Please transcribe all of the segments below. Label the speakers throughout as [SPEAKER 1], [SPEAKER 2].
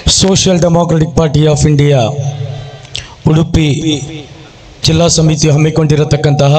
[SPEAKER 1] Social democratic party of India Udupi ಜಿಲ್ಲಾ ಸಮಿತಿ ಹಮ್ಮಿಕೊಂಡಿರತಕ್ಕಂತಹ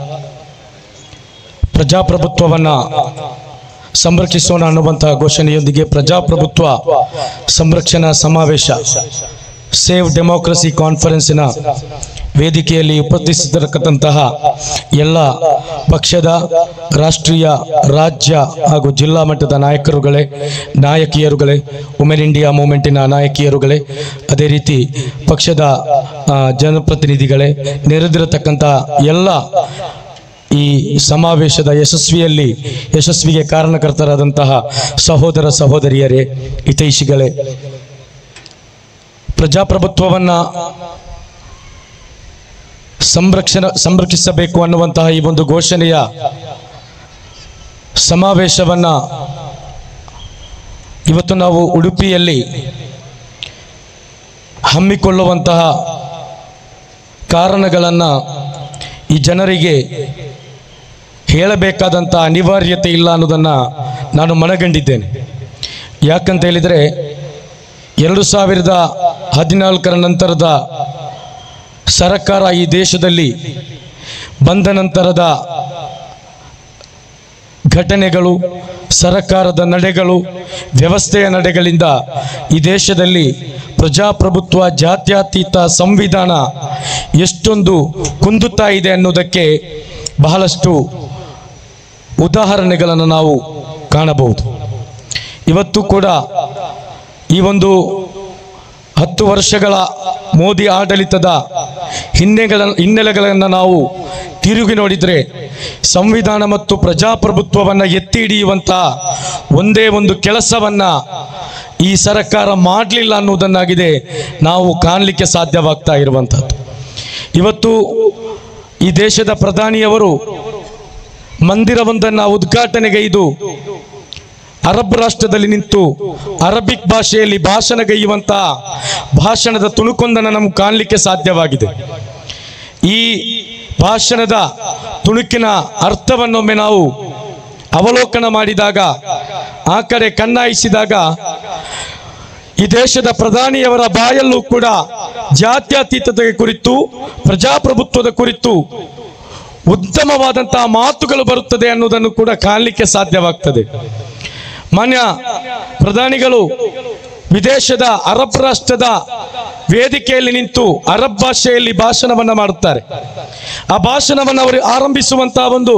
[SPEAKER 1] ಪ್ರಜಾಪ್ರಭುತ್ವವನ್ನು ಸಂರಕ್ಷಿಸೋಣ ಅನ್ನುವಂತಹ ಘೋಷಣೆಯೊಂದಿಗೆ ಪ್ರಜಾಪ್ರಭುತ್ವ ಸಂರಕ್ಷಣಾ ಸಮಾವೇಶ ಸೇವ್ ಡೆಮೋಕ್ರಸಿ ಕಾನ್ಫರೆನ್ಸಿನ ವೇದಿಕೆಯಲ್ಲಿ ಉಪಸ್ಥಿತರಿರತಕ್ಕಂತಹ ಎಲ್ಲ ಪಕ್ಷದ ರಾಷ್ಟ್ರೀಯ ರಾಜ್ಯ ಹಾಗೂ ಜಿಲ್ಲಾ ಮಟ್ಟದ ನಾಯಕಿಯರುಗಳೇ ವುಮೆನ್ ಇಂಡಿಯಾ ಮೂವ್ಮೆಂಟಿನ ನಾಯಕಿಯರುಗಳೇ ಅದೇ ರೀತಿ ಪಕ್ಷದ ಜನಪ್ರತಿನಿಧಿಗಳೇ ನೆರೆದಿರತಕ್ಕಂತಹ ಎಲ್ಲ ಈ ಸಮಾವೇಶದ ಯಶಸ್ವಿಗೆ ಕಾರಣಕರ್ತರಾದಂತಹ ಸಹೋದರ ಸಹೋದರಿಯರೇ ಹಿತೈಷಿಗಳೇ ಪ್ರಜಾಪ್ರಭುತ್ವವನ್ನು ಸಂರಕ್ಷಿಸಬೇಕು ಅನ್ನುವಂತಹ ಈ ಒಂದು ಘೋಷಣೆಯ ಸಮಾವೇಶವನ್ನು ಇವತ್ತು ನಾವು ಉಡುಪಿಯಲ್ಲಿ ಹಮ್ಮಿಕೊಳ್ಳುವಂತಹ ಕಾರಣಗಳನ್ನು ಈ ಜನರಿಗೆ ಹೇಳಬೇಕಾದಂಥ ಅನಿವಾರ್ಯತೆ ಇಲ್ಲ ಅನ್ನೋದನ್ನು ನಾನು ಮನಗಂಡಿದ್ದೇನೆ. ಯಾಕಂತ ಹೇಳಿದರೆ 2014ರ ನಂತರದ ಸರ್ಕಾರ ಈ ದೇಶದಲ್ಲಿ ಬಂದ ನಂತರದ ಘಟನೆಗಳು, ಸರ್ಕಾರದ ನಡೆಗಳು, ವ್ಯವಸ್ಥೆಯ ನಡೆಗಳಿಂದ ಈ ದೇಶದಲ್ಲಿ ಪ್ರಜಾಪ್ರಭುತ್ವ, ಜಾತ್ಯತೀತ ಸಂವಿಧಾನ ಎಷ್ಟೊಂದು ಕುಂದುತ್ತಾ ಇದೆ ಅನ್ನೋದಕ್ಕೆ ಬಹಳಷ್ಟು ಉದಾಹರಣೆಗಳನ್ನು ನಾವು ಕಾಣಬಹುದು. ಇವತ್ತು ಕೂಡ ಈ ಒಂದು 10 ವರ್ಷಗಳ ಮೋದಿ ಆಡಳಿತದ ಹಿನ್ನೆಲೆಗಳನ್ನು ನಾವು ತಿರುಗಿ ನೋಡಿದರೆ ಸಂವಿಧಾನ ಮತ್ತು ಪ್ರಜಾಪ್ರಭುತ್ವವನ್ನು ಎತ್ತಿ ಹಿಡಿಯುವಂಥ ಒಂದೇ ಒಂದು ಕೆಲಸವನ್ನು ಈ ಸರ್ಕಾರ ಮಾಡಲಿಲ್ಲ ಅನ್ನುವುದನ್ನಾಗಿದೆ ನಾವು ಕಾಣಲಿಕ್ಕೆ ಸಾಧ್ಯವಾಗ್ತಾ ಇರುವಂಥದ್ದು. ಇವತ್ತು ಈ ದೇಶದ ಪ್ರಧಾನಿಯವರು ಮಂದಿರವೊಂದನ್ನು ಉದ್ಘಾಟನೆಗೈದು ಅರಬ್ ರಾಷ್ಟ್ರದಲ್ಲಿ ನಿಂತು ಅರಬಿಕ್ ಭಾಷೆಯಲ್ಲಿ ಭಾಷಣಗೈಯುವಂಥ ಭಾಷಣದ ತುಣುಕೊಂದನ್ನು ನಮಗೆ ಕಾಣಲಿಕ್ಕೆ ಸಾಧ್ಯವಾಗಿದೆ. ಈ ಭಾಷಣದ ತುಣುಕಿನ ಅರ್ಥವನ್ನೊಮ್ಮೆ ನಾವು ಅವಲೋಕನ ಮಾಡಿದಾಗ, ಆ ಕಡೆ ಕಣ್ಣಾಯಿಸಿದಾಗ, ಈ ದೇಶದ ಪ್ರಧಾನಿಯವರ ಬಾಯಲ್ಲೂ ಕೂಡ ಜಾತ್ಯತೀತತೆ ಕುರಿತು, ಪ್ರಜಾಪ್ರಭುತ್ವದ ಕುರಿತು ಉತ್ತಮವಾದಂತಹ ಮಾತುಗಳು ಬರುತ್ತದೆ ಅನ್ನೋದನ್ನು ಕೂಡ ಕಾಣಲಿಕ್ಕೆ ಸಾಧ್ಯವಾಗ್ತದೆ. ಮಾನ್ಯ ಪ್ರಧಾನಿಗಳು ವಿದೇಶದ ಅರಬ್ ರಾಷ್ಟ್ರದ ವೇದಿಕೆಯಲ್ಲಿ ನಿಂತು ಅರಬ್ ಭಾಷೆಯಲ್ಲಿ ಭಾಷಣವನ್ನ ಮಾಡುತ್ತಾರೆ. ಆ ಭಾಷಣವನ್ನು ಅವರು ಆರಂಭಿಸುವಂತಹ ಒಂದು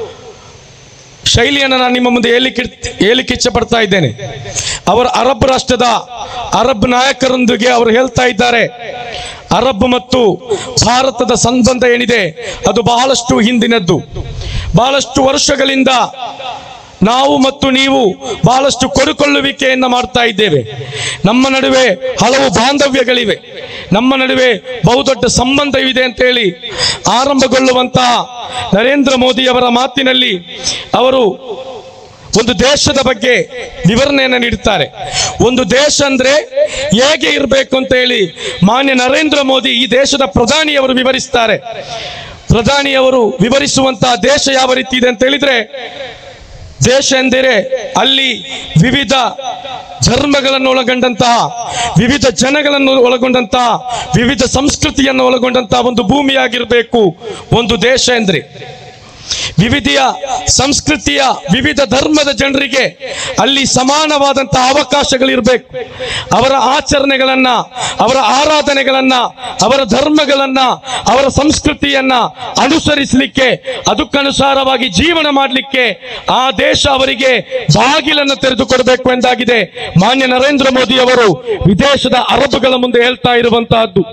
[SPEAKER 1] ಶೈಲಿಯನ್ನು ನಾನು ನಿಮ್ಮ ಮುಂದೆ ಹೇಳಿಕ್ಕೆ ಇಚ್ಛೆ ಪಡ್ತಾ ಇದ್ದೇನೆ. ಅವರು ಅರಬ್ ರಾಷ್ಟ್ರದ ಅರಬ್ ನಾಯಕರೊಂದಿಗೆ ಅವರು ಹೇಳ್ತಾ ಇದ್ದಾರೆ, ಅರಬ್ ಮತ್ತು ಭಾರತದ ಸಂಬಂಧ ಏನಿದೆ ಅದು ಬಹಳಷ್ಟು ಹಿಂದಿನದ್ದು. ಬಹಳಷ್ಟು ವರ್ಷಗಳಿಂದ ನಾವು ಮತ್ತು ನೀವು ಬಹಳಷ್ಟು ಕೊಡುಕೊಳ್ಳುವಿಕೆಯನ್ನು ಮಾಡ್ತಾ ಇದ್ದೇವೆ. ನಮ್ಮ ನಡುವೆ ಹಲವು ಬಾಂಧವ್ಯಗಳಿವೆ, ನಮ್ಮ ನಡುವೆ ಬಹುದೊಡ್ಡ ಸಂಬಂಧವಿದೆ ಅಂತೇಳಿ ಆರಂಭಗೊಳ್ಳುವಂತಹ ನರೇಂದ್ರ ಮೋದಿಯವರ ಮಾತಿನಲ್ಲಿ ಅವರು ಒಂದು ದೇಶದ ಬಗ್ಗೆ ವಿವರಣೆಯನ್ನು ನೀಡುತ್ತಾರೆ. ಒಂದು ದೇಶ ಅಂದ್ರೆ ಹೇಗೆ ಇರಬೇಕು ಅಂತ ಹೇಳಿ ಮಾನ್ಯ ನರೇಂದ್ರ ಮೋದಿ ಈ ದೇಶದ ಪ್ರಧಾನಿಯವರು ವಿವರಿಸ್ತಾರೆ. ಪ್ರಧಾನಿಯವರು ವಿವರಿಸುವಂತಹ ದೇಶ ಯಾವ ರೀತಿ ಇದೆ ಅಂತ ಹೇಳಿದ್ರೆ, ದೇಶ ಎಂದರೆ ಅಲ್ಲಿ ವಿವಿಧ ಧರ್ಮಗಳನ್ನು ಒಳಗೊಂಡಂತಹ, ವಿವಿಧ ಜನಗಳನ್ನು ಒಳಗೊಂಡಂತಹ, ವಿವಿಧ ಸಂಸ್ಕೃತಿಯನ್ನು ಒಳಗೊಂಡಂತಹ ಒಂದು ಭೂಮಿಯಾಗಿರಬೇಕು ಒಂದು ದೇಶ ಎಂದ್ರೆ. ವಿವಿಧ ಸಂಸ್ಕೃತಿಯ, ವಿವಿಧ ಧರ್ಮದ ಜನರಿಗೆ ಅಲ್ಲಿ ಸಮಾನವಾದಂತಹ ಅವಕಾಶಗಳಿರಬೇಕು. ಅವರ ಆಚರಣೆಗಳನ್ನ, ಅವರ ಆರಾಧನೆಗಳನ್ನ, ಅವರ ಧರ್ಮಗಳನ್ನ, ಅವರ ಸಂಸ್ಕೃತಿಯನ್ನ ಅನುಸರಿಸಲಿಕ್ಕೆ, ಅದಕ್ಕನುಸಾರವಾಗಿ ಜೀವನ ಮಾಡಲಿಕ್ಕೆ ಆ ದೇಶ ಅವರಿಗೆ ಬಾಗಿಲನ್ನು ತೆರೆದುಕೊಡಬೇಕು ಎಂದಾಗಿದೆ ಮಾನ್ಯ ನರೇಂದ್ರ ಮೋದಿ ಅವರು ವಿದೇಶದ ಅರಬ್ಗಳ ಮುಂದೆ ಹೇಳ್ತಾ ಇರುವಂತಹದ್ದು.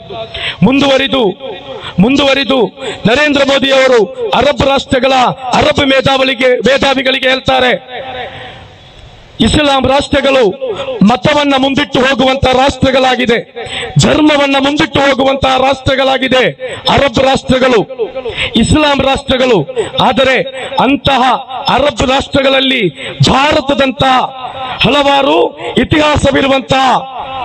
[SPEAKER 1] ಮುಂದುವರಿದು ನರೇಂದ್ರ ಮೋದಿ ಅವರು ಅರಬ್ ರಾಷ್ಟ್ರಗಳ ಅರಬ್ ಮೇಧಾವಿಗಳಿಗೆ ಹೇಳ್ತಾರೆ, ಇಸ್ಲಾಂ ರಾಷ್ಟ್ರಗಳು ಮತವನ್ನ ಮುಂದಿಟ್ಟು ಹೋಗುವಂತಹ ರಾಷ್ಟ್ರಗಳಾಗಿದೆ, ಧರ್ಮವನ್ನ ಮುಂದಿಟ್ಟು ಹೋಗುವಂತಹ ರಾಷ್ಟ್ರಗಳಾಗಿದೆ ಅರಬ್ ರಾಷ್ಟ್ರಗಳು, ಇಸ್ಲಾಂ ರಾಷ್ಟ್ರಗಳು. ಆದರೆ ಅಂತಹ ಅರಬ್ ರಾಷ್ಟ್ರಗಳಲ್ಲಿ ಭಾರತದಂತಹ ಹಲವಾರು ಇತಿಹಾಸವಿರುವಂತಹ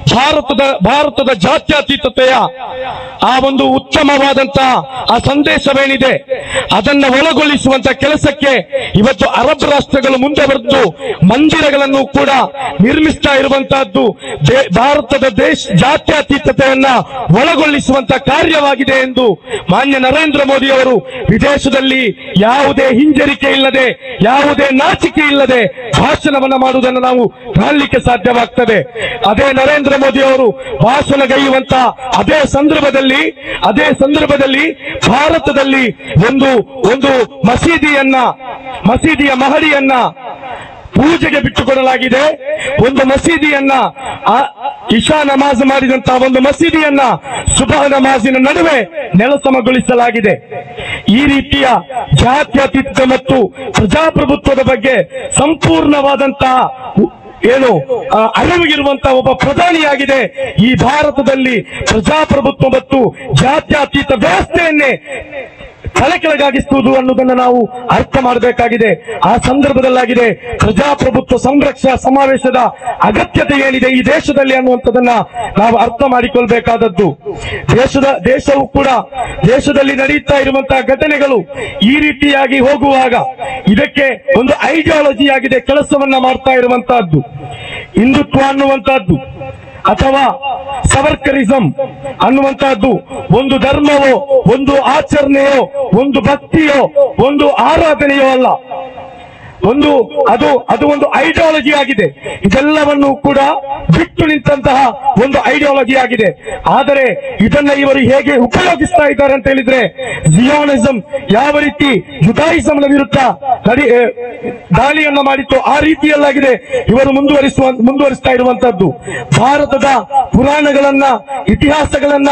[SPEAKER 1] ಭಾರತದ ಜಾತ್ಯತೀತತೆಯ ಆ ಒಂದು ಉತ್ತಮವಾದಂತಹ ಆ ಸಂದೇಶವೇನಿದೆ ಅದನ್ನ ಒಳಗೊಳಿಸುವಂತ ಕೆಲಸಕ್ಕೆ ಇವತ್ತು ಅರಬ್ ರಾಷ್ಟ್ರಗಳು ಮುಂದೆ ಬರೆದು ಮಂದಿರಗಳನ್ನು ಕೂಡ ನಿರ್ಮಿಸ್ತಾ ಇರುವಂತಹದ್ದು ಭಾರತದ ಜಾತ್ಯತೀತತೆಯನ್ನ ಒಳಗೊಳಿಸುವಂತ ಕಾರ್ಯವಾಗಿದೆ ಎಂದು ಮಾನ್ಯ ನರೇಂದ್ರ ಮೋದಿ ಅವರು ವಿದೇಶದಲ್ಲಿ ಯಾವುದೇ ಹಿಂಜರಿಕೆ ಇಲ್ಲದೆ ಯಾವುದೇ ನಾಚಿಕೆ ಇಲ್ಲದೆ ಭಾಷಣವನ್ನ ಮಾಡುವುದನ್ನು ನಾವು ಕಾಣಲಿಕ್ಕೆ ಸಾಧ್ಯವಾಗ್ತದೆ. ಅದೇ ನರೇಂದ್ರ ಮೋದಿ ಅವರು ಭಾಷಣಗೈಯುವಂತ ಅದೇ ಸಂದರ್ಭದಲ್ಲಿ ಭಾರತದಲ್ಲಿ ಒಂದು ಮಸೀದಿಯ ಮಹಡಿಯನ್ನ ಪೂಜೆಗೆ ಬಿಟ್ಟುಕೊಡಲಾಗಿದೆ. ಒಂದು ಮಸೀದಿಯನ್ನ ಇಶಾ ನಮಾಜ್ ಮಾಡಿದಂತಹ ಒಂದು ಮಸೀದಿಯನ್ನ ಸುಬಹ ನಮಾಜಿನ ನಡುವೆ ನೆಲಸಮಗೊಳಿಸಲಾಗಿದೆ. ಈ ರೀತಿಯ ಜಾತ್ಯತೀತ ಮತ್ತು ಪ್ರಜಾಪ್ರಭುತ್ವದ ಬಗ್ಗೆ ಸಂಪೂರ್ಣವಾದಂತಹ ಅರಿವಿಗಿರುವಂತಹ ಒಬ್ಬ ಪ್ರಧಾನಿಯಾಗಿದೆ ಈ ಭಾರತದಲ್ಲಿ ಪ್ರಜಾಪ್ರಭುತ್ವ ಮತ್ತು ಜಾತ್ಯತೀತ ವ್ಯವಸ್ಥೆಯನ್ನೇ ತಲೆಕೆಳಗಾಗಿಸುವುದು ಅನ್ನೋದನ್ನು ನಾವು ಅರ್ಥ ಮಾಡಬೇಕಾಗಿದೆ. ಆ ಸಂದರ್ಭದಲ್ಲಾಗಿದೆ ಪ್ರಜಾಪ್ರಭುತ್ವ ಸಂರಕ್ಷಣಾ ಸಮಾವೇಶದ ಅಗತ್ಯತೆ ಏನಿದೆ ಈ ದೇಶದಲ್ಲಿ ಅನ್ನುವಂಥದ್ದನ್ನ ನಾವು ಅರ್ಥ ಮಾಡಿಕೊಳ್ಬೇಕಾದದ್ದು. ದೇಶವು ಕೂಡ ದೇಶದಲ್ಲಿ ನಡೆಯುತ್ತಾ ಇರುವಂತಹ ಘಟನೆಗಳು ಈ ರೀತಿಯಾಗಿ ಹೋಗುವಾಗ ಇದಕ್ಕೆ ಒಂದು ಐಡಿಯಾಲಜಿ ಆಗಿದೆ ಕೆಲಸವನ್ನ ಮಾಡ್ತಾ ಇರುವಂತಹದ್ದು. ಹಿಂದುತ್ವ ಅನ್ನುವಂತಹದ್ದು ಅಥವಾ ಸವರ್ಕರಿಸಂ ಅನ್ನುವಂತಹದ್ದು ಒಂದು ಧರ್ಮವೋ, ಒಂದು ಆಚರಣೆಯೋ, ಒಂದು ಭಕ್ತಿಯೋ, ಒಂದು ಆರಾಧನೆಯೋ ಅಲ್ಲ. ಅದು ಒಂದು ಐಡಿಯಾಲಜಿ ಆಗಿದೆ. ಇದೆಲ್ಲವನ್ನು ಕೂಡ ಬಿಟ್ಟು ನಿಂತಹ ಒಂದು ಐಡಿಯಾಲಜಿ ಆಗಿದೆ. ಆದರೆ ಇದನ್ನ ಇವರು ಹೇಗೆ ಉಪಯೋಗಿಸ್ತಾ ಇದ್ದಾರೆ ಅಂತ ಹೇಳಿದ್ರೆ, ಜಿಯೋನಿಸಂ ಯಾವ ರೀತಿ ಜುಡಾಯಿಸಂನ ವಿರುದ್ಧ ದಾಳಿಯನ್ನ ಮಾಡಿತ್ತು ಆ ರೀತಿಯಲ್ಲಾಗಿದೆ ಇವರು ಮುಂದುವರಿಸ್ತಾ ಇರುವಂತದ್ದು. ಭಾರತದ ಪುರಾಣಗಳನ್ನ, ಇತಿಹಾಸಗಳನ್ನ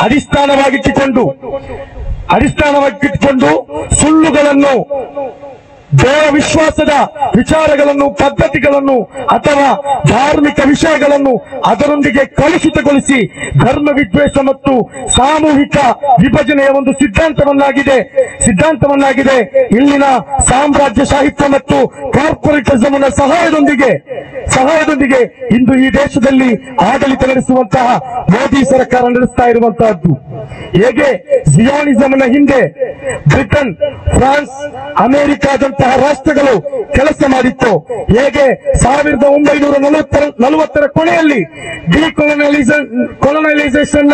[SPEAKER 1] ಅಡಿಸ್ಥಾನವಾಗಿಟ್ಟುಕೊಂಡು ಸುಳ್ಳುಗಳನ್ನು, ದೇವ ವಿಶ್ವಾಸದ ವಿಚಾರಗಳನ್ನು, ಪದ್ಧತಿಗಳನ್ನು ಅಥವಾ ಧಾರ್ಮಿಕ ವಿಷಯಗಳನ್ನು ಅದರೊಂದಿಗೆ ಕಲುಷಿತಗೊಳಿಸಿ ಧರ್ಮ ವಿದ್ವೇಷ ಮತ್ತು ಸಾಮೂಹಿಕ ವಿಭಜನೆಯ ಒಂದು ಸಿದ್ಧಾಂತವನ್ನಾಗಿದೆ ಇಲ್ಲಿನ ಸಾಮ್ರಾಜ್ಯಶಾಹಿತ್ವ ಮತ್ತು ಕಾರ್ಪೊರೇಟಿಸಂನ ಸಹಾಯದೊಂದಿಗೆ ಇಂದು ಈ ದೇಶದಲ್ಲಿ ಆಡಳಿತ ನಡೆಸುವಂತಹ ಮೋದಿ ಸರ್ಕಾರ ನಡೆಸ್ತಾ ಇರುವಂತಹದ್ದು. ಹೇಗೆ ಜಿಯೋನಿಸಂನ ಹಿಂದೆ ಬ್ರಿಟನ್, ಫ್ರಾನ್ಸ್, ಅಮೆರಿಕಾದಂತಹ ರಾಷ್ಟ್ರಗಳು ಕೆಲಸ ಮಾಡಿತ್ತು, ಹೇಗೆ 1940ರ ಕೊನೆಯಲ್ಲಿ ಡಿಕೊಲೊನೈಸೇಷನ್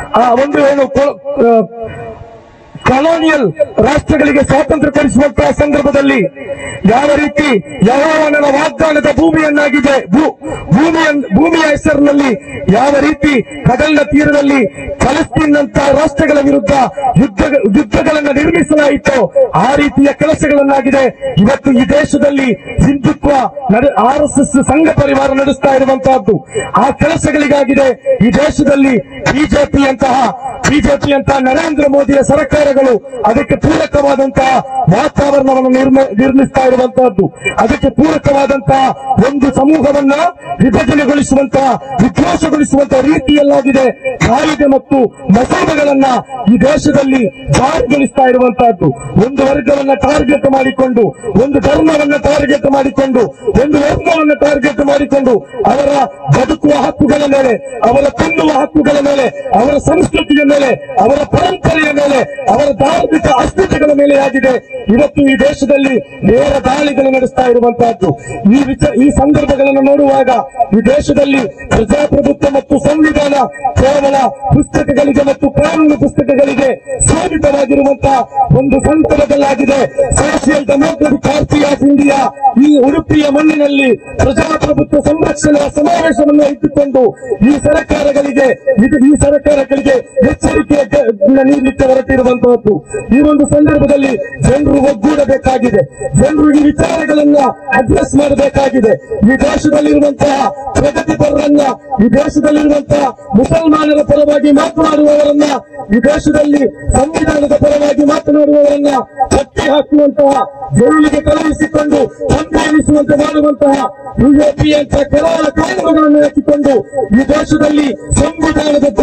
[SPEAKER 1] ಕಾಲೋನಿಯಲ್ ರಾಷ್ಟ್ರಗಳಿಗೆ ಸ್ವಾತಂತ್ರ್ಯ ಕೊಡಿಸುವಂತಹ ಸಂದರ್ಭದಲ್ಲಿ ಯಾವ ರೀತಿ ಯೆಹೋವನ ವಾಗ್ದಾನದ ಭೂಮಿಯನ್ನಾಗಿದೆ, ಭೂಮಿಯ ಹೆಸರಿನಲ್ಲಿ ಯಾವ ರೀತಿ ಕಡಲಿನ ತೀರದಲ್ಲಿ ಫಲಸ್ತೀನ್ ನಂತಹ ರಾಷ್ಟ್ರಗಳ ವಿರುದ್ಧ ಯುದ್ಧಗಳನ್ನು ನಿರ್ಮಿಸಲಾಯಿತೋ ಆ ರೀತಿಯ ಕೆಲಸಗಳನ್ನಾಗಿದೆ ಇವತ್ತು ಈ ದೇಶದಲ್ಲಿ ಹಿಂದುತ್ವ RSS ಸಂಘ ಪರಿವಾರ ನಡೆಸ್ತಾ ಇರುವಂತಹದ್ದು. ಆ ಕೆಲಸಗಳಿಗಾಗಿದೆ ಈ ದೇಶದಲ್ಲಿ ಬಿಜೆಪಿಯಂತಹ ನರೇಂದ್ರ ಮೋದಿಯ ಸರ್ಕಾರಗಳು ಅದಕ್ಕೆ ಪೂರಕವಾದಂತಹ ವಾತಾವರಣವನ್ನು ನಿರ್ಮಿಸ್ತಾ ಇರುವಂತಹದ್ದು. ಅದಕ್ಕೆ ಪೂರಕವಾದಂತಹ ಒಂದು ಸಮೂಹವನ್ನ ವಿಭಜನೆಗೊಳಿಸುವಂತಹ, ವಿದ್ವೇಷಗೊಳಿಸುವಂತಹ ರೀತಿಯಲ್ಲಾಗಿದೆ ಕಾಯ್ದೆ ಮತ್ತು ಮಸೂದೆಗಳನ್ನ ಈ ದೇಶದಲ್ಲಿ ಜಾರಿಗೊಳಿಸ್ತಾ ಇರುವಂತಹದ್ದು. ಒಂದು ವರ್ಗವನ್ನ ಟಾರ್ಗೆಟ್ ಮಾಡಿಕೊಂಡು, ಒಂದು ಧರ್ಮವನ್ನ ಟಾರ್ಗೆಟ್ ಮಾಡಿಕೊಂಡು, ಒಂದು ವರ್ಗವನ್ನ ಟಾರ್ಗೆಟ್ ಮಾಡಿಕೊಂಡು ಅವರ ಬದುಕುವ ಹಕ್ಕುಗಳ ಮೇಲೆ, ಅವರ ತಿನ್ನುವ ಹಕ್ಕುಗಳ ಮೇಲೆ, ಅವರ ಸಂಸ್ಕೃತಿಯ ಮೇಲೆ, ಅವರ ಪರಂಪರೆಯ ಮೇಲೆ, ಅವರ ಧಾರ್ಮಿಕ ಅಸ್ಮಿತೆಗಳ ಮೇಲೆ ಆಗಿದೆ ಇವತ್ತು ಈ ದೇಶದಲ್ಲಿ ನೇರ ದಾಳಿಗಳು ನಡೆಸ್ತಾ ಇರುವಂತಹದ್ದು. ಈ ಸಂದರ್ಭಗಳನ್ನು ನೋಡುವಾಗ ಈ ದೇಶದಲ್ಲಿ ಪ್ರಜಾಪ್ರಭುತ್ವ ಮತ್ತು ಸಂವಿಧಾನ ಕೇವಲ ಪುಸ್ತಕಗಳಿಗೆ ಮತ್ತು ಕಾನೂನು ಪುಸ್ತಕಗಳಿಗೆ ಸೀಮಿತವಾಗಿರುವಂತಹ ಒಂದು ಸಂದರ್ಭದಲ್ಲಾಗಿದೆ. Social democratic party of India ಈ ಉಡುಪಿಯ ಮಣ್ಣಿನಲ್ಲಿ ಪ್ರಜಾಪ್ರಭುತ್ವ ಸಂರಕ್ಷಣಾ ಸಮಾವೇಶವನ್ನು ಇಟ್ಟುಕೊಂಡು ಈ ಸರ್ಕಾರಗಳಿಗೆ ಎಚ್ಚರಿಕೆ ನೀಡಲಿಕ್ಕೆ ಹೊರಟಿರುವಂತಹದ್ದು. ಈ ಒಂದು ಸಂದರ್ಭದಲ್ಲಿ ಜನರು ಒಗ್ಗೂಡಬೇಕಾಗಿದೆ, ಜನರು ಈ ವಿಚಾರಗಳನ್ನ ಅಡ್ರೆಸ್ ಮಾಡಬೇಕಾಗಿದೆ. ಈ ದೇಶದಲ್ಲಿರುವಂತಹ ಪ್ರಗತಿಪರರನ್ನ, ಈ ದೇಶದಲ್ಲಿರುವಂತಹ ಮುಸಲ್ಮಾನರ ಪರವಾಗಿ ಮಾತನಾಡುವವರನ್ನ, ಈ ದೇಶದಲ್ಲಿ ಸಂವಿಧಾನದ ಪರವಾಗಿ ಮಾತನಾಡುವವರನ್ನ ಕಟ್ಟಿ ಹಾಕುವಂತಹ, ಜೈಲಿಗೆ ಕಳುಹಿಸಿಕೊಂಡು ಸಂಪಾದಿಸುವಂತೆ ಮಾಡುವಂತಹ ಯುಎಪಿಯಂತಹ ಕೆಲವು ಕಾನೂನುಗಳನ್ನು ಹಾಕಿಕೊಂಡು ಈ ದೇಶದಲ್ಲಿ ಸಂವಿಧಾನದ ಗುಂಡಿಗಳನ್ನ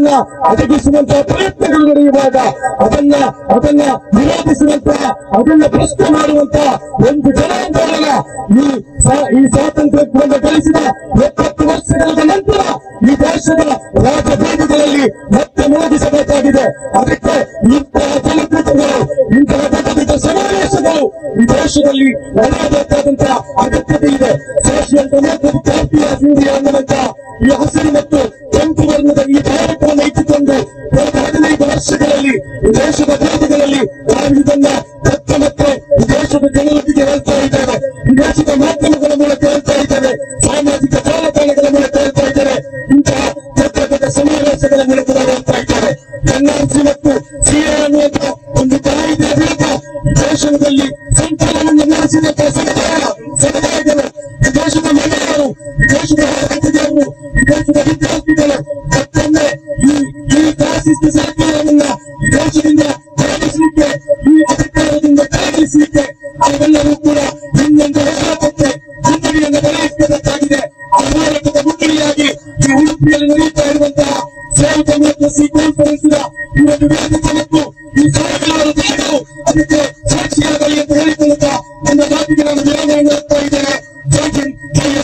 [SPEAKER 2] ಹಕ್ಕನ್ನ ಒದಗಿಸುವಂತಹ ಪ್ರಯತ್ನಗಳು ನಡೆಯುವಾಗ ಅದನ್ನ ವಿರೋಧಿಸುವಂತಹ, ಅದನ್ನ ಪ್ರಶ್ನೆ ಮಾಡುವಂತಹ ಒಂದು ಜನಾಂದೋಲನ ಈ ಸ್ವಾತಂತ್ರ್ಯವನ್ನು ಗಳಿಸಿದ 70 ವರ್ಷಗಳ ನಂತರ ಈ ದೇಶದ ರಾಜಬೀದಿಗಳಲ್ಲಿ ಮತ್ತೆ ಮೂಡಿಸಬೇಕಾಗಿದೆ. ಅದಕ್ಕೆ ಇಂತಹ ಜನಪ್ರತಿಗಳು, ಇಂತಹ ದೊಡ್ಡ ಸಮಾವೇಶಗಳು ಈ ದೇಶದಲ್ಲಿ ನಡೆಯಬೇಕಾದಂತಹ ಅಗತ್ಯತೆ ಇದೆ. Social democratic party of India ಅನ್ನುವಂತಹ ಈ ಹಸಿರು ಮತ್ತು ಕೆಂಪು ವರ್ಣದ ಈ ಭಾರತವನ್ನು ಇಟ್ಟುಕೊಂಡು ಕಳೆದ 15 ವರ್ಷಗಳಲ್ಲಿ ಈ ದೇಶದ ಬೀದಿಗಳಲ್ಲಿ ನಾವು ಇದನ್ನ ಮತ್ತೆ ಈ ದೇಶದ ಜನರೊಂದಿಗೆ ಹೇಳ್ತಾ ಇದ್ದೇವೆ, ಈ ದೇಶದ ಮಾಧ್ಯಮಗಳ ಮೂಲಕ ಹೇಳ್ತಾ ಇದ್ದೇವೆ, ಸಾಮಾಜಿಕ ಜಾಲತಾಣಗಳ ಮೂಲಕ ಹೇಳ್ತಾ ಇದ್ದೇವೆ, ಇಂತಹ ದೊಡ್ಡ ಸಮಾವೇಶಗಳ ಮೂಲಕ ನಾವು ಹೇಳ್ತಾ ಇದ್ದೇವೆ. ಎನ್ಆರ್ಸಿ ಮತ್ತು ಸಿಎ ಅನ್ನುವಂತಹ ಒಂದು ಕಾಯ್ದೆಯ ವಿರುದ್ಧ ದೇಶದಲ್ಲಿ ಸಂಚಲನವನ್ನು ನಡೆಸಿದಂತಹ ಸಮುದಾಯಗಳು, ಈ ದೇಶದ ಮಹಿಳೆಯರು, ಈ ದೇಶದ ರೈತರು, ಈ ದೇಶದ ವಿದ್ಯಾರ್ಥಿಗಳು ಮತ್ತೊಮ್ಮೆ ಈ ಫ್ಯಾಸಿಸ್ಟ್ ಸರ್ಕಾರವನ್ನ ಈ ದೇಶದಿಂದ ಹೊರಡಿಸಲಿಕ್ಕೆ, ಈ ಅಧಿಕಾರದಿಂದ ಕೆಳಗಿಳಿಸಲಿಕ್ಕೆ ಅವೆಲ್ಲವೂ ಕೂಡ ಇನ್ನೊಂದು ಹೋರಾಟಕ್ಕೆ ಮುನ್ನಡೆಯನ್ನು ಬರೆಯಬೇಕಾಗಿದೆ. ಆ ಹೋರಾಟದ ಮುನ್ನಡೆಯಾಗಿ ಈ ಉಡುಪಿಯಲ್ಲಿ ನಡೆಯುತ್ತಾ ಇರುವಂತಹ ಸೇವ್ ಡೆಮೋಕ್ರಸಿ ಕಾನ್ಫರೆನ್ಸ್ ಈ ಒಂದು ವೇದಿಕೆ ಮತ್ತು ಈ ಸಾವಿರಾರು ಜನರು ಅದಕ್ಕೆ ಸಾಕ್ಷಿಯಾಗಲಿ ಅಂತ ಹೇಳಿಕೊಳ್ಳುತ್ತಾ ನನ್ನ ಮಾತಿಗೆ ನಾನು ವಿರಾಮವನ್ನು ನೀಡುತ್ತಾ ಇದ್ದೇನೆ.